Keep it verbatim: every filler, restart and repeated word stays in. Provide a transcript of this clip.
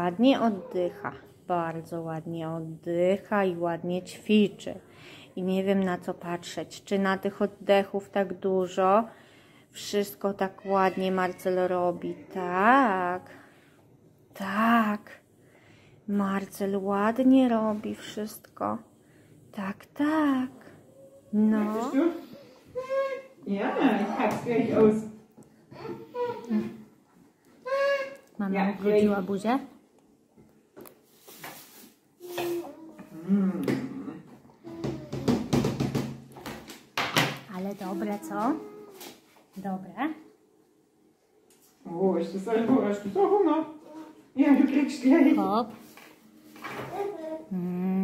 Ładnie oddycha, bardzo ładnie oddycha i ładnie ćwiczy. I nie wiem, na co patrzeć, czy na tych oddechów tak dużo. Wszystko tak ładnie Marcel robi. Tak, tak. Marcel ładnie robi wszystko. Tak, tak. No. Ja, ich hab's gleich aus. Mama odwróciła buzię. Mm. Ale dobre, co? Dobre. Oh, ist das selber, hast du so Hunger? Ja, du kriegst gleich. Hop. Mm.